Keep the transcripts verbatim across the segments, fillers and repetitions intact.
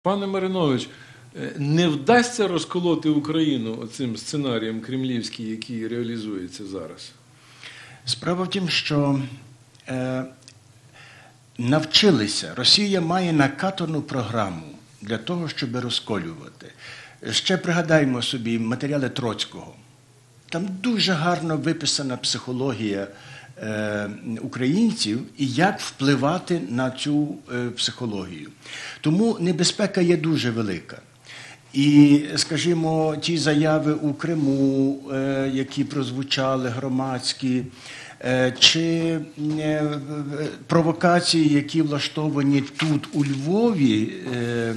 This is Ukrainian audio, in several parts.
Пане Маринович, не вдасться розколоти Україну цим сценарієм кремлівським, який реалізується зараз? Справа в тім, що е, навчилися, Росія має накатану програму для того, щоб розколювати. Ще пригадаємо собі матеріали Троцького. Там дуже гарно виписана психологія е, українців і як впливати на цю е, психологію. Тому небезпека є дуже велика. І, скажімо, ті заяви у Криму, е, які прозвучали громадські, е, чи е, провокації, які влаштовані тут, у Львові, е,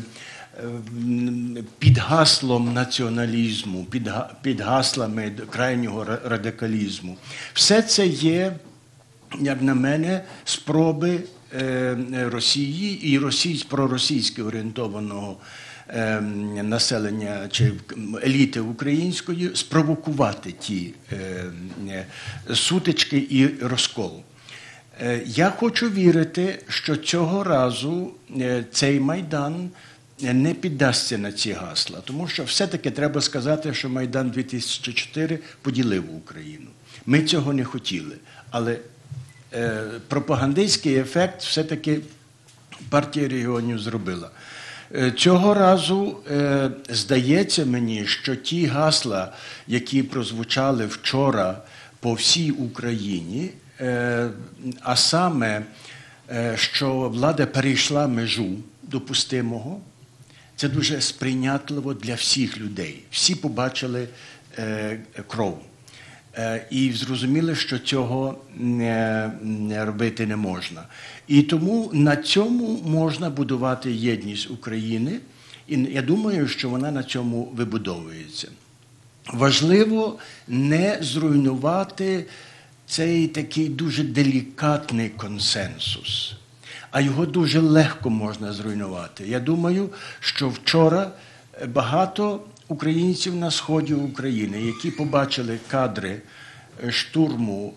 під гаслом націоналізму, під, під гаслами крайнього радикалізму. Все це є, як на мене, спроби е, Росії і російсь, проросійськи орієнтованого е, населення чи еліти української спровокувати ті е, сутички і розкол. Е, я хочу вірити, що цього разу е, цей Майдан не піддасться на ці гасла, тому що все-таки треба сказати, що Майдан дві тисячі чотири поділив Україну. Ми цього не хотіли, але е, пропагандистський ефект все-таки партія регіонів зробила. Е, цього разу е, здається мені, що ті гасла, які прозвучали вчора по всій Україні, е, а саме, е, що влада перейшла межу допустимого, це дуже сприйнятливо для всіх людей. Всі побачили е, кров. Е, і зрозуміли, що цього не, не робити не можна. І тому на цьому можна будувати єдність України. І я думаю, що вона на цьому вибудовується. Важливо не зруйнувати цей такий дуже делікатний консенсус. А його дуже легко можна зруйнувати. Я думаю, що вчора багато українців на сході України, які побачили кадри штурму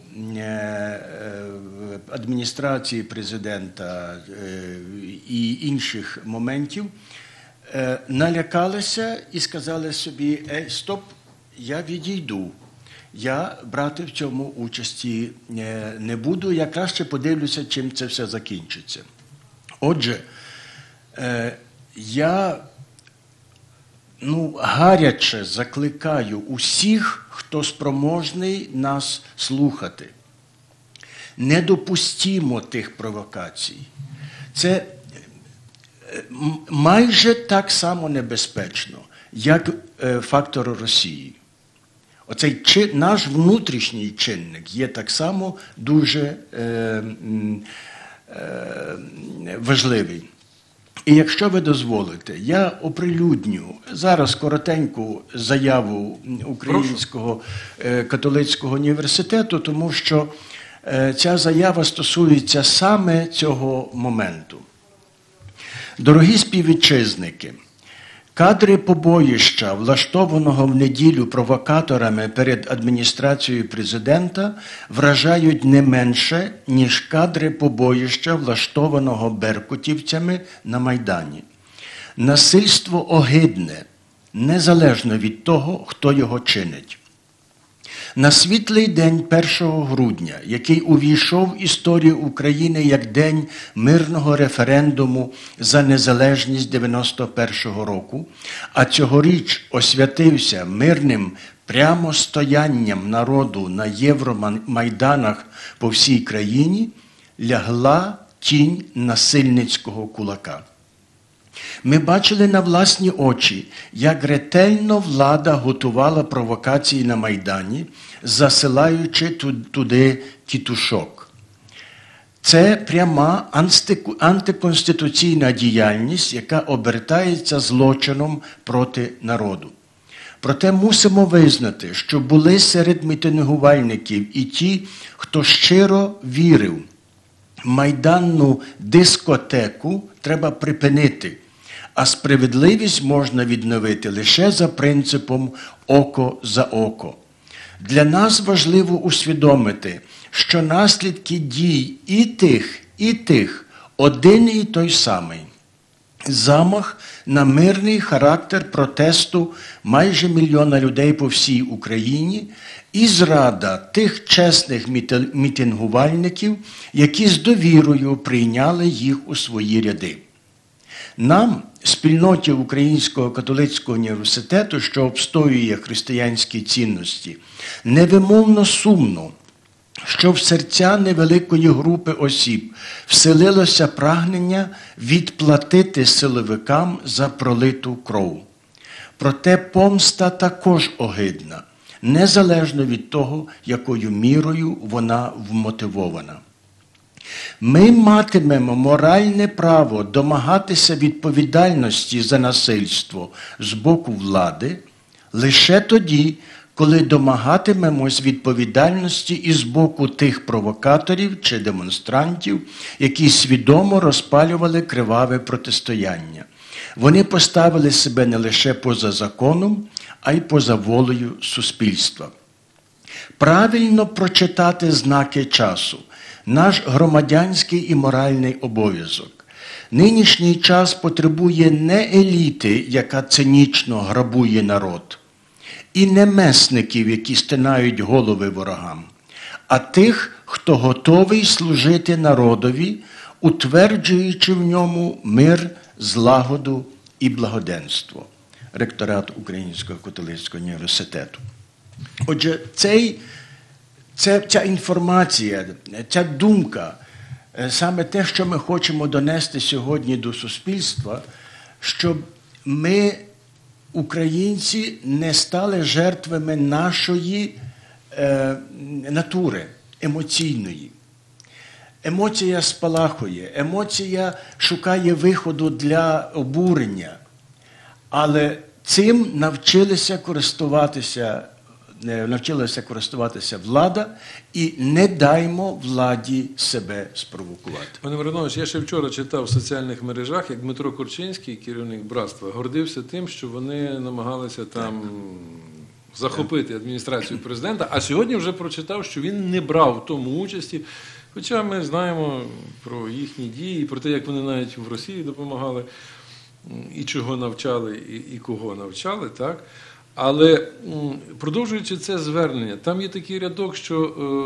адміністрації президента і інших моментів, налякалися і сказали собі: «Ей, стоп, я відійду. Я брати в цьому участі не буду, я краще подивлюся, чим це все закінчиться». Отже, я ну, гаряче закликаю усіх, хто спроможний нас слухати. Не допустімо тих провокацій. Це майже так само небезпечно, як фактор Росії. Оцей чи, наш внутрішній чинник є так само дуже е, е, важливий. І якщо ви дозволите, я оприлюдню зараз коротеньку заяву Українського е, католицького університету, тому що е, ця заява стосується саме цього моменту. Дорогі співвітчизники, кадри побоїща, влаштованого в неділю провокаторами перед адміністрацією президента, вражають не менше, ніж кадри побоїща, влаштованого беркутівцями на Майдані. Насильство огидне, незалежно від того, хто його чинить. На світлий день першого грудня, який увійшов в історію України як день мирного референдуму за незалежність дев'яносто першого року, а цьогоріч освятився мирним прямостоянням народу на євромайданах по всій країні, лягла тінь насильницького кулака. Ми бачили на власні очі, як ретельно влада готувала провокації на Майдані, засилаючи туди тітушок. Це пряма антиконституційна діяльність, яка обертається злочином проти народу. Проте мусимо визнати, що були серед мітингувальників і ті, хто щиро вірив, майданну дискотеку треба припинити, а справедливість можна відновити лише за принципом «око за око». Для нас важливо усвідомити, що наслідки дій і тих, і тих один і той самий. замах на мирний характер протесту майже мільйона людей по всій Україні і зрада тих чесних мітингувальників, які з довірою прийняли їх у свої ряди. Нам, спільноті Українського католицького університету, що обстоює християнські цінності, невимовно сумно, що в серця невеликої групи осіб вселилося прагнення відплатити силовикам за пролиту кров. Проте помста також огидна, незалежно від того, якою мірою вона вмотивована. Ми матимемо моральне право домагатися відповідальності за насильство з боку влади лише тоді, коли домагатимемось відповідальності і з боку тих провокаторів чи демонстрантів, які свідомо розпалювали криваве протистояння. Вони поставили себе не лише поза законом, а й поза волею суспільства. Правильно прочитати знаки часу – наш громадянський і моральний обов'язок. Нинішній час потребує не еліти, яка цинічно грабує народ, і не месників, які стинають голови ворогам, а тих, хто готовий служити народові, утверджуючи в ньому мир, злагоду і благоденство. Ректорат Українського католицького університету. Отже, цей, ця, ця інформація, ця думка, саме те, що ми хочемо донести сьогодні до суспільства, щоб ми, українці, не стали жертвами нашої е, натури емоційної. Емоція спалахує, емоція шукає виходу для обурення, але цим навчилися користуватися, навчилася користуватися влада, і не даймо владі себе спровокувати. Пане Миронович, я ще вчора читав в соціальних мережах, як Дмитро Корчинський, керівник братства, гордився тим, що вони намагалися там захопити адміністрацію президента, а сьогодні вже прочитав, що він не брав в тому участі. Хоча ми знаємо про їхні дії, про те, як вони навіть в Росії допомагали, і чого навчали, і, і кого навчали, так? Але продовжуючи це звернення, там є такий рядок, що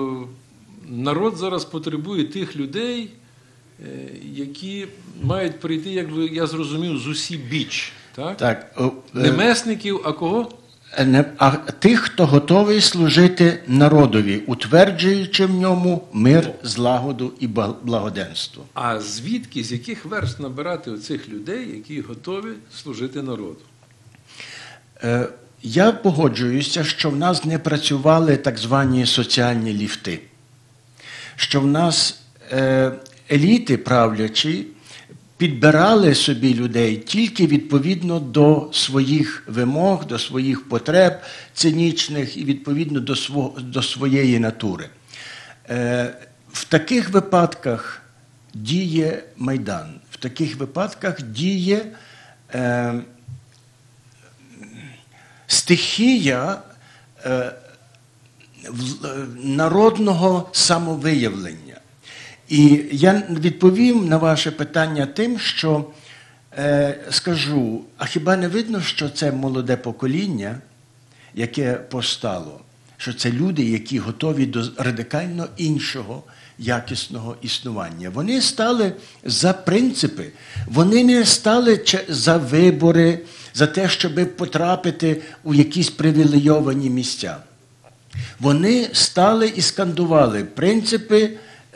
е, народ зараз потребує тих людей, е, які мають прийти, як би я зрозумів, з усі біч. Так? Так, о, не месників, а кого? А тих, хто готовий служити народові, утверджуючи в ньому мир, злагоду і благоденство. А звідки, з яких верст набирати оцих людей, які готові служити народу? Е, Я погоджуюся, що в нас не працювали так звані соціальні ліфти. Що в нас е, еліти правлячі підбирали собі людей тільки відповідно до своїх вимог, до своїх потреб цинічних і відповідно до, свого, до своєї натури. Е, в таких випадках діє Майдан. В таких випадках діє е, стихія е, народного самовиявлення. І я відповім на ваше питання тим, що е, скажу, а хіба не видно, що це молоде покоління, яке постало, що це люди, які готові до радикально іншого якісного існування. Вони стали за принципи, вони не стали за вибори, за те, щоб потрапити у якісь привілейовані місця. Вони стали і скандували принципи,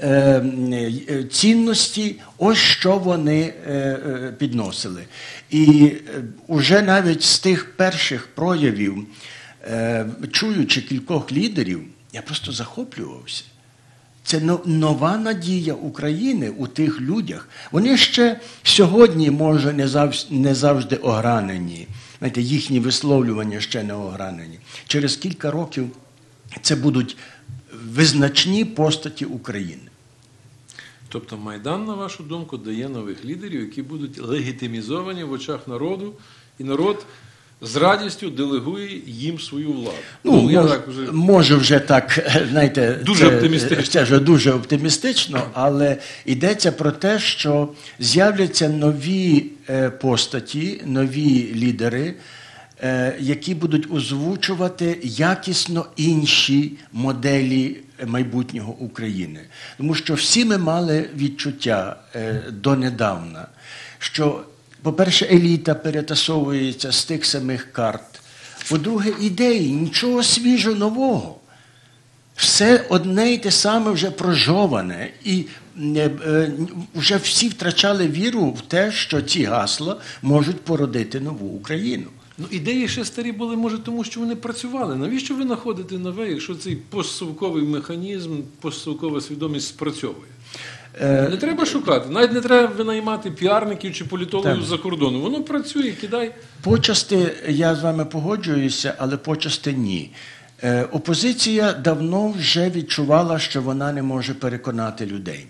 цінності, ось що вони підносили. І вже навіть з тих перших проявів, чуючи кількох лідерів, я просто захоплювався. Це нова надія України у тих людях. Вони ще сьогодні, може, не завжди, не завжди огранені. Знаєте, їхні висловлювання ще не огранені. Через кілька років це будуть визначні постаті України. Тобто Майдан, на вашу думку, дає нових лідерів, які будуть легітимізовані в очах народу, і народ з радістю делегує їм свою владу. Ну, я мож, так вже... може вже так, знаєте, Дуже це, оптимістично. це вже дуже оптимістично, але йдеться про те, що з'являться нові е, постаті, нові лідери, е, які будуть озвучувати якісно інші моделі майбутнього України. Тому що всі ми мали відчуття е, донедавна, що, по-перше, еліта перетасовується з тих самих карт. По-друге, ідеї, нічого свіжого нового. Все одне й те саме вже прожоване. І е, е, вже всі втрачали віру в те, що ці гасла можуть породити нову Україну. Ну, ідеї ще старі були, може, тому що вони працювали. Навіщо ви знаходите нове, якщо цей постсовковий механізм, постсовкова свідомість спрацьовує? Е, Не треба шукати. Навіть не треба винаймати піарників чи політологів Так. з-за кордону. Воно працює, кидай. Почасти я з вами погоджуюся, але почасти ні. Е, опозиція давно вже відчувала, що вона не може переконати людей.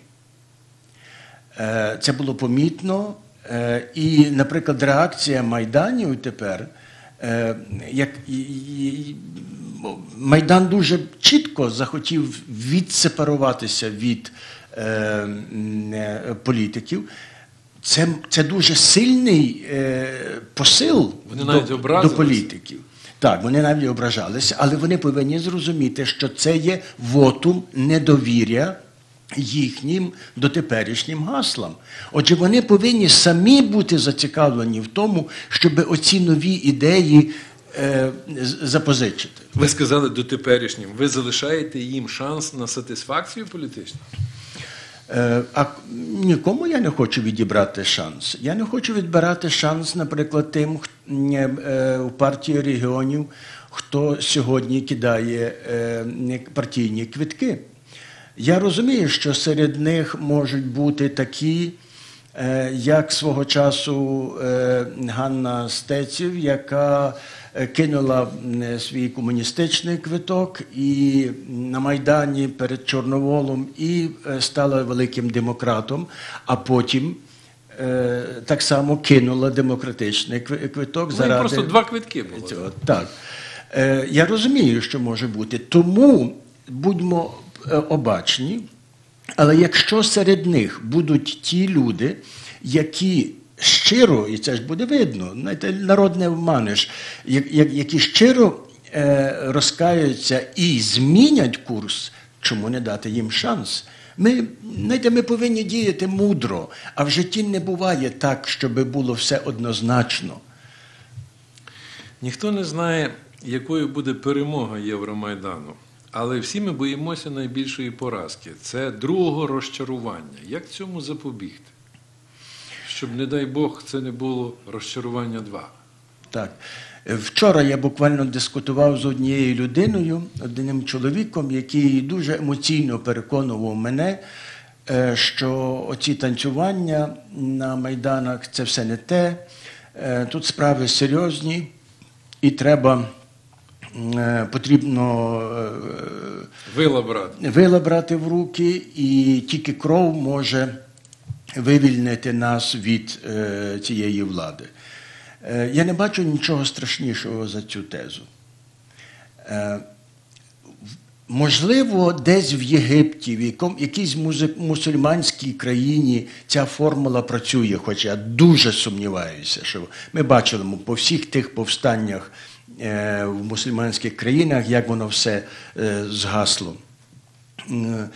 Е, це було помітно. Е, і, наприклад, реакція майданів тепер, е, як і, і, Майдан дуже чітко захотів відсепаруватися від е, е, політиків. Це, це дуже сильний е, посил Вони навіть до, образилися. до політиків. Так, вони навіть ображалися, але вони повинні зрозуміти, що це є вотум недовір'я їхнім дотеперішнім гаслам. Отже, вони повинні самі бути зацікавлені в тому, щоб оці нові ідеї е, запозичити. Ви сказали дотеперішнім. Ви залишаєте їм шанс на сатисфакцію політичну? Е, а нікому я не хочу відібрати шанс. Я не хочу відбирати шанс, наприклад, тим е, у партії регіонів, хто сьогодні кидає е, партійні квитки. Я розумію, що серед них можуть бути такі, е, як свого часу е, Ганна Стеців, яка кинула свій комуністичний квиток і на Майдані перед Чорноволом і стала великим демократом, а потім е, так само кинула демократичний квиток. Ну, заради просто два квитки було. цього. Так. Е, я розумію, що може бути. Тому будьмо обачні, але якщо серед них будуть ті люди, які щиро, і це ж буде видно, знаєте, народ не вманеш, які щиро е, розкаються і змінять курс, чому не дати їм шанс? Ми, знаєте, ми повинні діяти мудро, а в житті не буває так, щоб було все однозначно. Ніхто не знає, якою буде перемога Євромайдану. Але всі ми боїмося найбільшої поразки. Це другого розчарування. Як цьому запобігти? Щоб, не дай Бог, це не було розчарування два. Так. Вчора я буквально дискутував з однією людиною, одним чоловіком, який дуже емоційно переконував мене, що оці танцювання на Майданах – це все не те, тут справи серйозні і треба, потрібно Вила брати. вила брати в руки, і тільки кров може вивільнити нас від е, цієї влади. Е, я не бачу нічого страшнішого за цю тезу. Е, можливо, десь в Єгипті, в якому, якійсь мусульманській країні ця формула працює, хоча я дуже сумніваюся, що ми бачили по всіх тих повстаннях е, в мусульманських країнах, як воно все е, згасло. Е,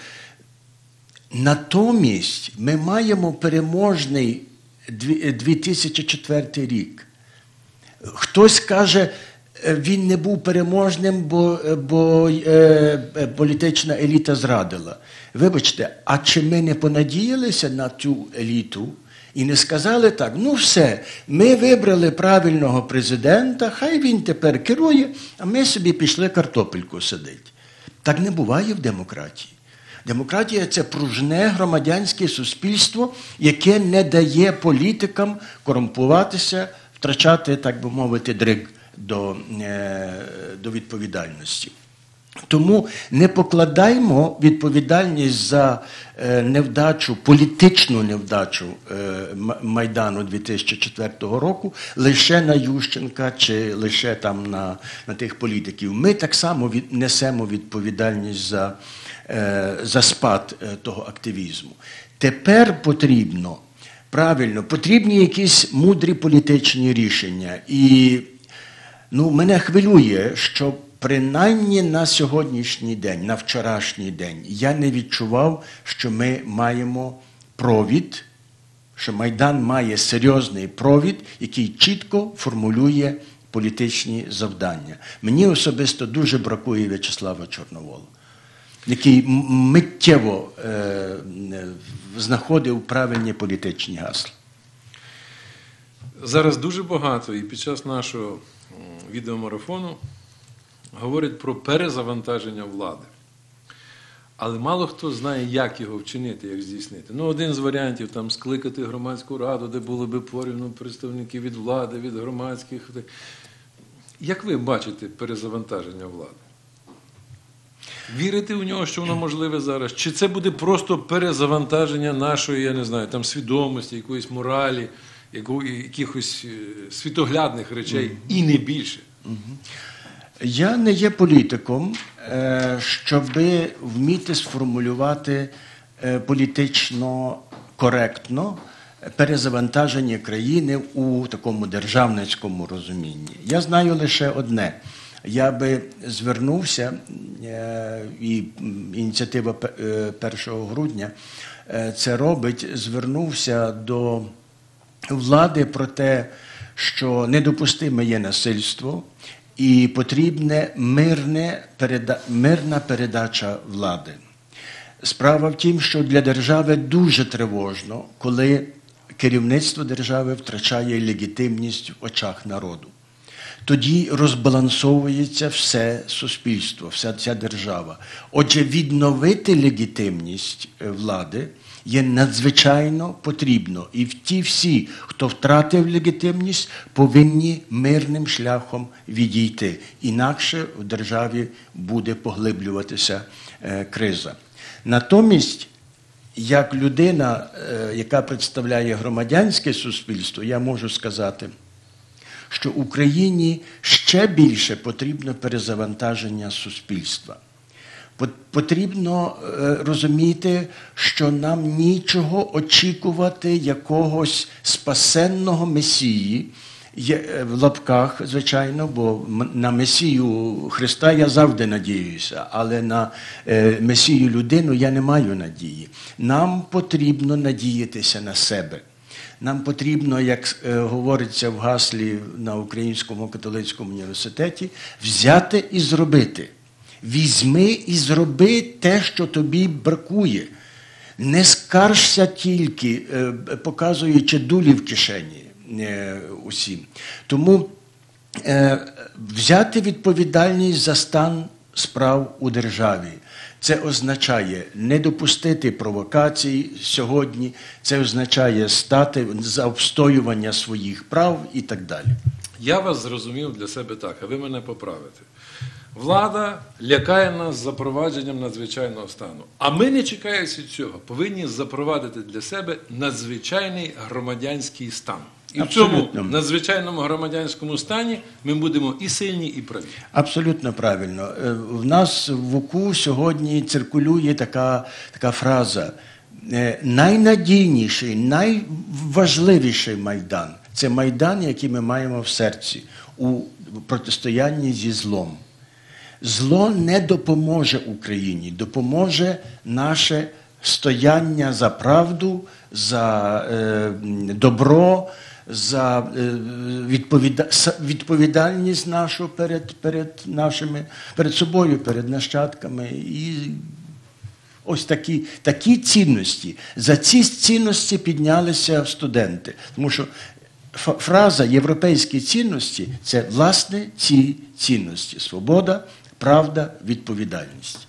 Натомість ми маємо переможний дві тисячі четвертий рік. Хтось каже, він не був переможним, бо, бо е, політична еліта зрадила. Вибачте, а чи ми не понадіялися на цю еліту і не сказали так, ну все, ми вибрали правильного президента, хай він тепер керує, а ми собі пішли картопельку садити. Так не буває в демократії. Демократія – це пружне громадянське суспільство, яке не дає політикам корумпуватися, втрачати, так би мовити, дриг до, до відповідальності. Тому не покладаймо відповідальність за невдачу, політичну невдачу Майдану дві тисячі четвертого року лише на Ющенка чи лише там на, на тих політиків. Ми так само від, несемо відповідальність за, за спад того активізму. Тепер потрібно, правильно, потрібні якісь мудрі політичні рішення. І ну, мене хвилює, що принаймні на сьогоднішній день, на вчорашній день, я не відчував, що ми маємо провід, що Майдан має серйозний провід, який чітко формулює політичні завдання. Мені особисто дуже бракує В'ячеслава Чорновола, який миттєво е, знаходив правильні політичні гасла. Зараз дуже багато і під час нашого відеомарафону говорять про перезавантаження влади. Але мало хто знає, як його вчинити, як здійснити. Ну, один з варіантів – там скликати громадську раду, де були б порівну представники від влади, від громадських. Як ви бачите перезавантаження влади? Вірите у нього, що воно можливе зараз? Чи це буде просто перезавантаження нашої, я не знаю, там свідомості, якоїсь моралі, якихось світоглядних речей mm-hmm. і не більше? Mm-hmm. Я не є політиком, щоб вміти сформулювати політично коректно перезавантаження країни у такому державницькому розумінні. Я знаю лише одне. Я би звернувся, і ініціатива першого грудня це робить, звернувся до влади про те, що недопустиме є насильство, і потрібна мирна передача влади. Справа в тім, що для держави дуже тривожно, коли керівництво держави втрачає легітимність в очах народу. Тоді розбалансовується все суспільство, вся ця держава. Отже, відновити легітимність влади є надзвичайно потрібно. І ті всі, хто втратив легітимність, повинні мирним шляхом відійти. Інакше в державі буде поглиблюватися е, криза. Натомість, як людина, е, яка представляє громадянське суспільство, я можу сказати, що Україні ще більше потрібно перезавантаження суспільства. Потрібно розуміти, що нам нічого очікувати якогось спасенного месії, в лапках, звичайно, бо на месію Христа я завжди надіюся, але на месію людину я не маю надії. Нам потрібно надіятися на себе. Нам потрібно, як говориться в гаслі на Українському католицькому університеті, взяти і зробити. Візьми і зроби те, що тобі бракує. Не скаржся тільки, показуючи дулі в кишені усім. Тому взяти відповідальність за стан справ у державі. Це означає не допустити провокацій сьогодні, це означає стати за обстоювання своїх прав і так далі. Я вас зрозумів для себе так, а ви мене поправите. Влада лякає нас запровадженням надзвичайного стану. А ми, не чекаючи цього, повинні запровадити для себе надзвичайний громадянський стан. І абсолютно. В цьому надзвичайному громадянському стані ми будемо і сильні, і праві. Абсолютно правильно. В нас в УКУ сьогодні циркулює така, така фраза. Найнадійніший, найважливіший Майдан – це Майдан, який ми маємо в серці у протистоянні зі злом. Зло не допоможе Україні, допоможе наше стояння за правду, за е, добро, за е, відповіда... відповідальність нашу перед, перед, нашими, перед собою, перед нащадками. І ось такі, такі цінності. За ці цінності піднялися студенти. Тому що фраза «європейські цінності» – це, власне, ці цінності. Свобода, правда, відповідальність.